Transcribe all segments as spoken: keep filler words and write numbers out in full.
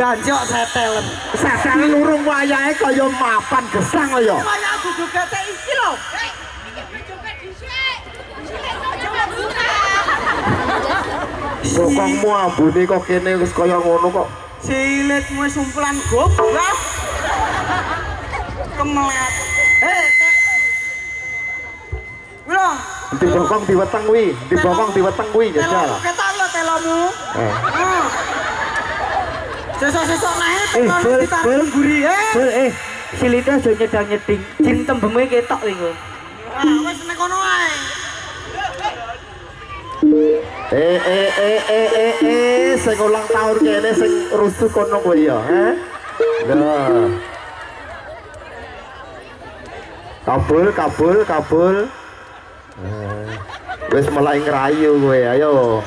banjok setelen. Setelen urung wayahe kaya mapan gesang ya. Kaya dudu getek iki lho. Bokongmu ambune kok kene wis kaya ngono kok. Silitmu sumpulan goblok. Kemelet. Eh, Wilo. Di bokong diweteng kuwi, di bokong diweteng kuwi jajal. Ketok lho telomu. Eh. Sesuk-sesuk naik Eh, bel, bel, guri eh. bel, eh, silitnya aja nyedang-nyeding. Jin tembemnya ketok lho. Ah, wis nek kono ae. Eh eh eh eh eh eh sing ulang tahun kene sing rusuh kono kowe ya, eh? Nah. Kabul, kabul, kabul. Eh, wis mulai ngerayu kowe, ayo.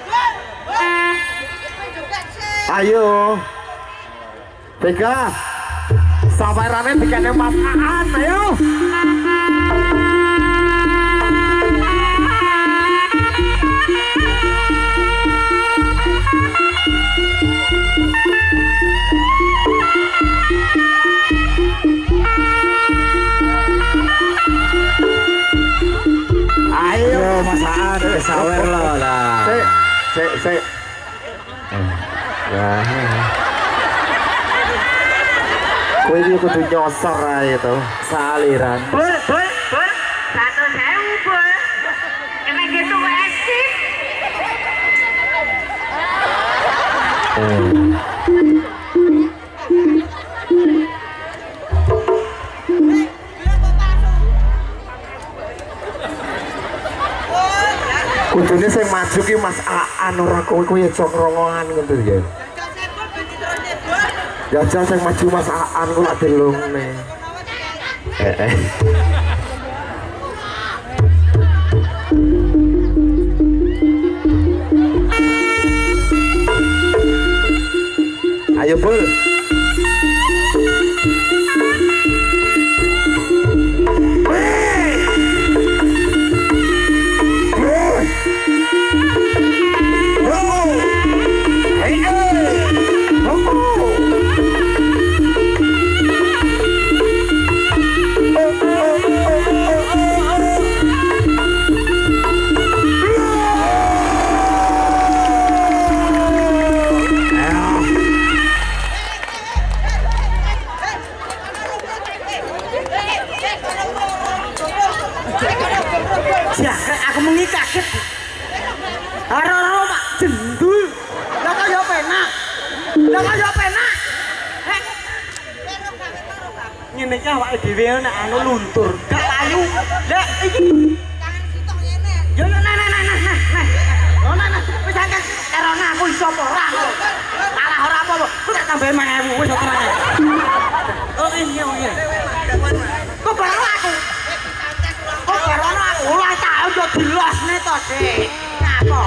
Ayo. Vega. Sawarane dikene Mas Aan, ayo. Ayo Mas Aan, sawer lo lah. Sik, sik, sik. Nah. Kowe iki kudu nyosor ae to, saliran. Bul, bul, bul. Satu sewu, bul. Emang gitu eksis. Kudune sing maju ki Mas Aan ora kowe kowe aja ngrongongan ngono ya. Jajal sing maju Mas Aan ku lak delungne. Eh eh. Ayo Bul. Aku mengi kaget. Ora-ora Pak jendul. Lah kok yo penak. Lah kok yo penak. Heh. Ngene iki awake dhewe nek anu luntur, gak layu. Lah iki tangan sitok ngene. Yo yo nah nah nah nah nah. Oh nah nah wis angkat karena aku iso apa ora. Kalah ora apa-apa. Ku tak tambahin lima ribu wis ora. Oh iya iya. Kok barang aku. Kok barang aku ulah tau yo dilosne to, Dik. Ngapa?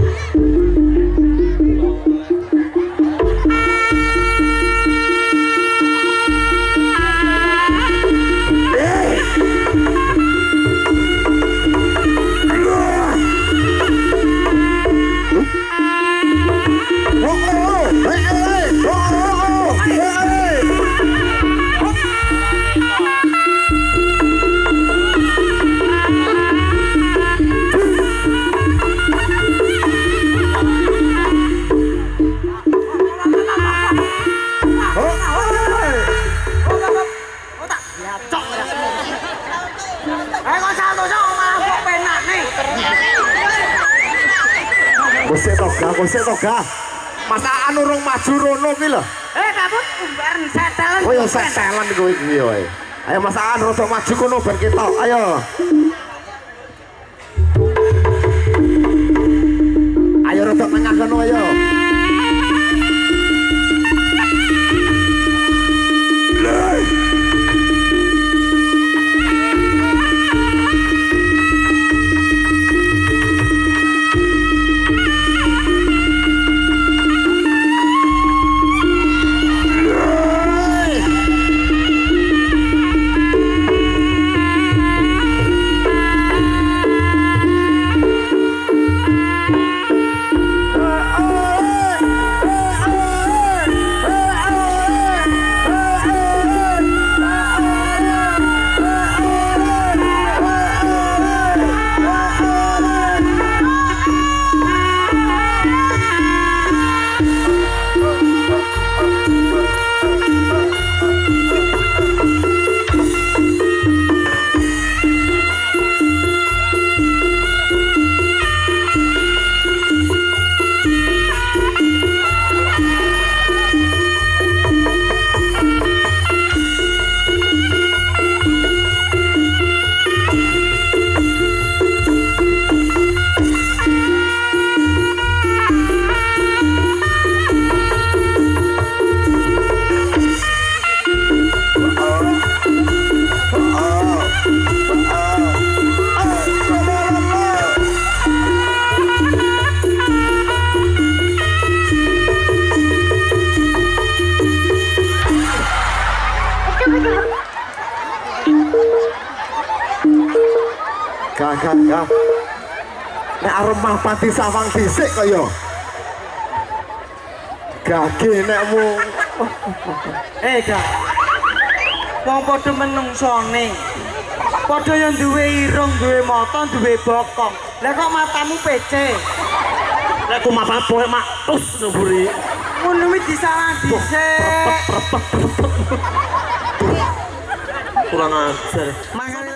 Gosek toga, gosek toga. Mas Aan urung maju rono ki lho. Eh, kamu umbaran setelan. Oh ya setelan kowe iki yo. Ayo Mas Aan rada maju kono ben ketok. Ayo. Ayo rada tengah kono ayo. Oh, gak gak. Nek arep mah pati sawang dhisik kaya. Gage nekmu. Eh, Kak. Wong padha menungsone. Padha yang duwe irung, duwe mata, duwe bokong. Lah kok matamu pece? Lek ku mata poe mak tus nuburi. Ngono wis disalah dhisik. Kurang ajar. Makane